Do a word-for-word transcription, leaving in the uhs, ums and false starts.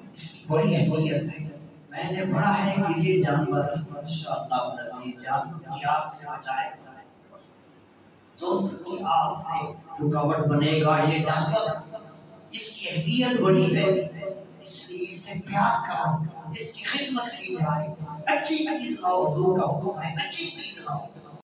इसकी बड़ी अहमियत है। मैंने पढ़ा है कि ये जानवर माशाअल्लाह जान की आग से बचाए, दोस्त की आग से रुकावट बनेगा ये जानवर। इसकी अहमियत बड़ी है, इसलिए इससे प्यार करो, इसकी खिदमत की जाए। अच्छी चीज लाओ, जो का हुक्म है अच्छी चीज लाओ।